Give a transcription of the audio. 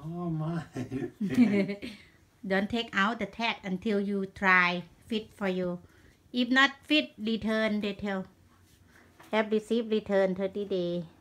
Oh my. Don't take out the tag until you try fit for you. If not fit, return, they tell. Have received return 30 day.